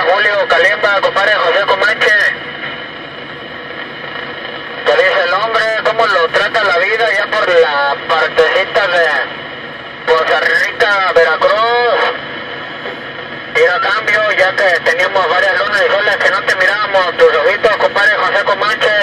Julio Calimba, compadre José Comanche. ¿Qué dice el hombre? ¿Cómo lo trata la vida ya por la partecita de Poza Rica, Veracruz? Ir a cambio, ya que teníamos varias lunas y soles que no te mirábamos tus ojitos, compadre José Comanche.